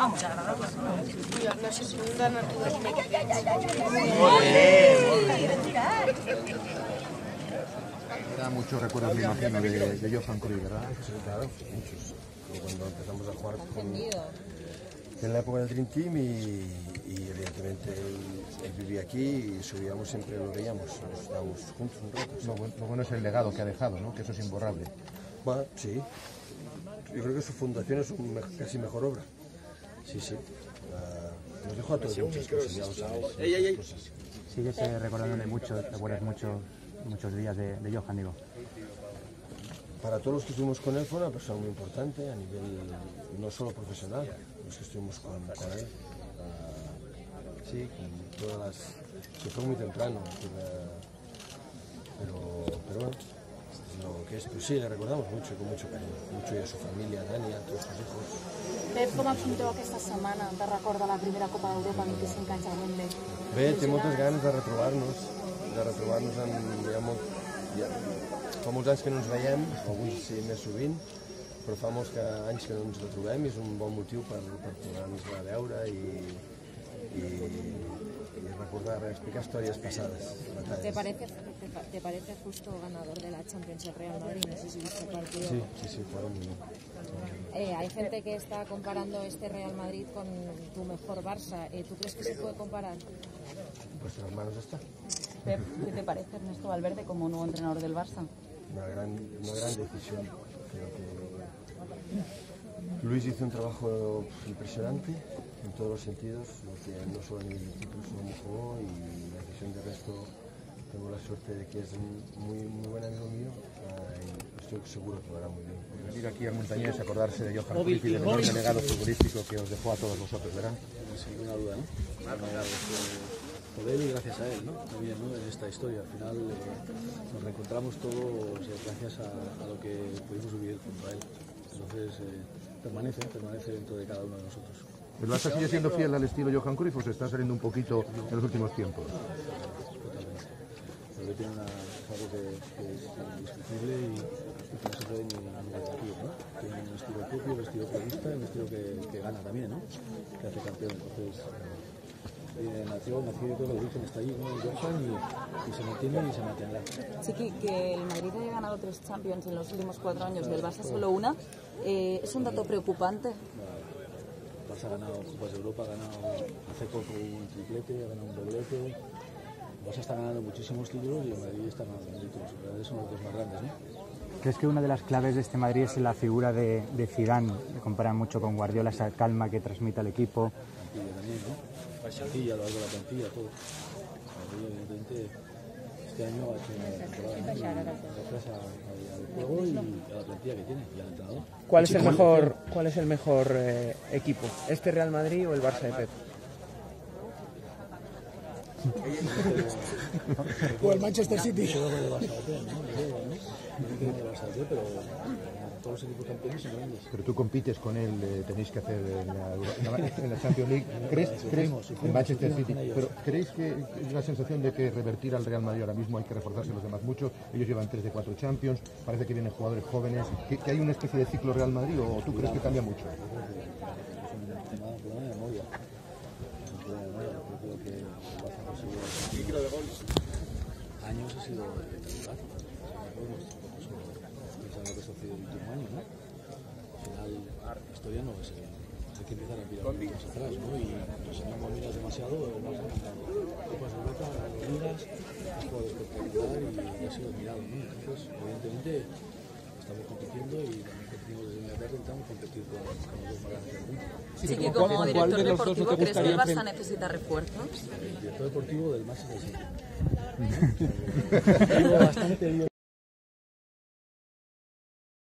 Vamos a agradable. La segunda naturaleza. Da muchos recuerdos, me imagino, de Johan Cruyff, ¿verdad? Sí, claro, muchos. Cuando empezamos a jugar en la época del Dream Team y evidentemente él vivía aquí y subíamos siempre, lo veíamos, nos estábamos juntos un rato. Lo bueno es el legado que ha dejado, ¿no? Que eso es imborrable. Bueno, sí. Yo creo que su fundación es casi mejor obra. Sí, sí. Nos dejó a todos muchas cosas, ya lo sabéis. Sigues recordándole mucho, te acuerdas muchos días de Johan, digo. Para todos los que estuvimos con él fue una persona muy importante a nivel no solo profesional, los que estuvimos con él. Sí, con todas las... Se fue muy temprano, pero bueno, lo que es, pues sí, le recordamos mucho, con mucho cariño, mucho y a su familia, a Dani, a todos sus hijos. Pep, com afronteu aquesta setmana de record de la primera Copa d'Europa 25 anys al Wembley? Bé, té moltes ganes de retrobar-nos fa molts anys que no ens veiem, alguns sí més sovint, però fa molts anys que no ens retrobem i és un bon motiu per tornar-nos a veure i recordar, explicar històries passades. ¿Te parece justo ganador de la Champions el Real Madrid? No sé si viste el partido. Sí, fueron muy bien. Hay gente que está comparando este Real Madrid con tu mejor Barça. ¿Tú crees que se puede comparar? Pues en las manos está. Pep, ¿qué te parece Ernesto Valverde como nuevo entrenador del Barça? Una gran decisión. Creo que Luis hizo un trabajo impresionante en todos los sentidos, no solo a nivel de títulos, sino como jugó, y la decisión de resto tengo la suerte de que es muy buen amigo mío y estoy seguro que lo hará muy bien. Venir aquí a Montañés a acordarse de Johan Cruyff y del enorme legado futbolístico que os dejó a todos vosotros, ¿verdad? Sin ninguna duda, ¿no? Por él y gracias a él, ¿no? También, ¿no? En esta historia, al final nos reencontramos todos gracias a lo que pudimos vivir junto a él. Entonces permanece dentro de cada uno de nosotros. ¿El Barça sigue siendo fiel al estilo Johan Cruyff o se está saliendo un poquito en los últimos tiempos? Totalmente. Porque tiene algo que es indiscutible y que no se puede ni debatir, ¿no? Tiene un estilo propio, un estilo futbolista, un estilo que gana también, ¿no? Que hace campeón. Entonces nació, yo creo que el origen está ahí, ¿no? El Johan y se mantiene y se mantendrá. Chiqui, que el Madrid haya ganado 3 Champions en los últimos 4 años y el Barça solo una, ¿es un dato preocupante? El Barça ha ganado Copas de Europa, ha ganado hace poco un triplete, ha ganado un doblete. El Barça está ganando muchísimos títulos y el Madrid está ganando títulos. Son los dos más grandes, ¿no? ¿Crees que una de las claves de este Madrid es la figura de Zidane? Le comparan mucho con Guardiola, esa calma que transmite al equipo. La plantilla también, ¿no? La plantilla, lo largo de la plantilla, todo. Evidentemente, este año ha hecho una temporada gracias al juego y a la plantilla que tiene y al entrenador. ¿Cuál es el mejor equipo? ¿Este Real Madrid o el Barça de Pep? O el Manchester City. Pero todos los equipos campeones son grandes. Pero tú compites con él, tenéis que hacer en la Champions League. ¿Crees en Manchester City? Pero ¿creéis que es la sensación de que revertir al Real Madrid ahora mismo hay que reforzarse los demás mucho? Ellos llevan 3 de 4 Champions, parece que vienen jugadores jóvenes. ¿Que hay una especie de ciclo Real Madrid o tú crees que cambia mucho? Es un problema de memoria. Creo que el Barça ha conseguido años ha sido pensando que eso ha sido el último año, ¿no? Al final la historia no es hay que empezar a mirar más atrás, ¿no? Y si no miras demasiado, el Barça ha ganado Copas de Europa, ligas, ha jugado espectacular y ha sido admirado, ¿no? Entonces, evidentemente estamos compitiendo y también competimos desde Inglaterra, intentamos competir con los dos más grandes del mundo. Sí, que como director deportivo, ¿crees que el Barça necesita refuerzos? El director deportivo del Manchester City. Bastante